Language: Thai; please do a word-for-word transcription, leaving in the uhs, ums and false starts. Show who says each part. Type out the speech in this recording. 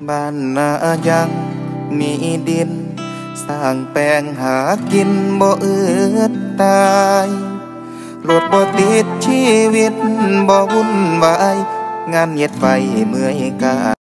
Speaker 1: บ้านนายังมีดินสร้างแปลงหากินบ่อืดตายรถบ่ติดชีวิตบ่วุ่นวายงานเหยียดไฟเมื่อยกาย